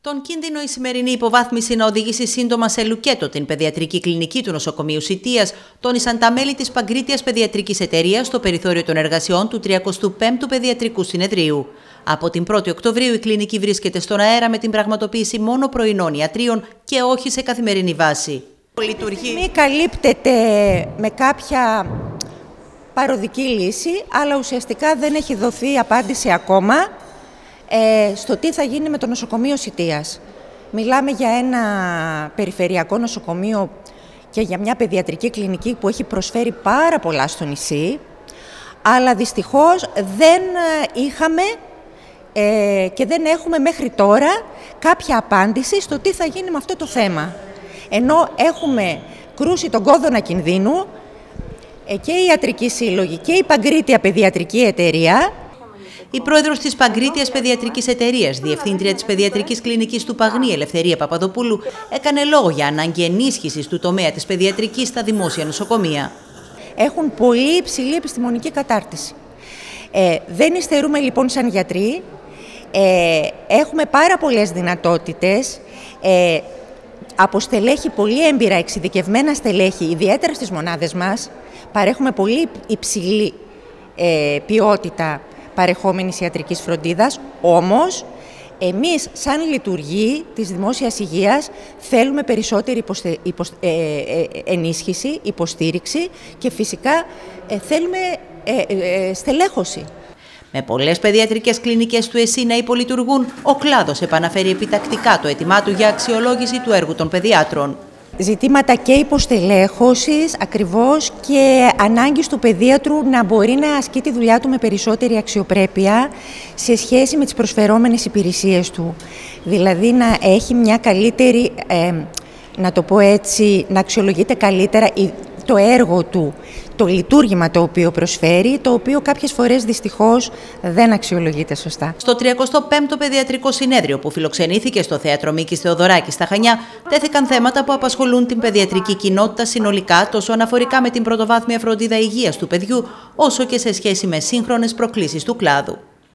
Τον κίνδυνο η σημερινή υποβάθμιση να οδηγήσει σύντομα σε λουκέτο την παιδιατρική κλινική του νοσοκομείου Σιτίας, τόνισαν τα μέλη της Παγκρίτιας Παιδιατρικής Εταιρείας στο περιθώριο των εργασιών του 35ου Παιδιατρικού Συνεδρίου. Από την 1η Οκτωβρίου η κλινική βρίσκεται στον αέρα με την πραγματοποίηση μόνο πρωινών ιατρίων και όχι σε καθημερινή βάση. Μη καλύπτεται με κάποια παροδική λύση, αλλά ουσιαστικά δεν έχει δοθεί απάντηση ακόμα στο τι θα γίνει με το νοσοκομείο Σιτίας. Μιλάμε για ένα περιφερειακό νοσοκομείο και για μια παιδιατρική κλινική που έχει προσφέρει πάρα πολλά στο νησί, αλλά δυστυχώς δεν είχαμε και δεν έχουμε μέχρι τώρα κάποια απάντηση στο τι θα γίνει με αυτό το θέμα. Ενώ έχουμε κρούσει τον κόδωνα κινδύνου και η Ιατρική Σύλλογη και η Παγκρίτια Παιδιατρική Εταιρεία. Η πρόεδρος της Παγκρίτιας Παιδιατρικής Εταιρείας, διευθύντρια της Παιδιατρικής Κλινικής του Παγνή, Ελευθερία Παπαδοπούλου, έκανε λόγο για ανάγκη ενίσχυσης του τομέα της παιδιατρικής στα δημόσια νοσοκομεία. Έχουν πολύ υψηλή επιστημονική κατάρτιση. Δεν υστερούμε λοιπόν σαν γιατροί. Έχουμε πάρα πολλές δυνατότητες. Από στελέχη πολύ έμπειρα, εξειδικευμένα στελέχη, ιδιαίτερα στις μονάδες μας, παρέχουμε πολύ υψηλή ποιότητα παρεχόμενης ιατρικής φροντίδας, όμως εμείς σαν λειτουργοί της δημόσιας υγείας θέλουμε περισσότερη ενίσχυση, υποστήριξη και φυσικά θέλουμε στελέχωση. Με πολλές παιδιατρικές κλινικές του ΕΣΥ να υπολειτουργούν, ο κλάδος επαναφέρει επιτακτικά το αίτημά του για αξιολόγηση του έργου των παιδιάτρων. Ζητήματα και υποστελέχωσης ακριβώς και ανάγκης του παιδίατρου να μπορεί να ασκεί τη δουλειά του με περισσότερη αξιοπρέπεια σε σχέση με τις προσφερόμενες υπηρεσίες του. Δηλαδή να έχει μια καλύτερη, να το πω έτσι, να αξιολογείται καλύτερα το έργο του, το λειτουργήμα το οποίο προσφέρει, το οποίο κάποιες φορές δυστυχώς δεν αξιολογείται σωστά. Στο 35ο Παιδιατρικό Συνέδριο που φιλοξενήθηκε στο Θέατρο Μίκης Θεοδωράκη στα Χανιά, τέθηκαν θέματα που απασχολούν την παιδιατρική κοινότητα συνολικά, τόσο αναφορικά με την πρωτοβάθμια φροντίδα υγείας του παιδιού, όσο και σε σχέση με σύγχρονες προκλήσεις του κλάδου.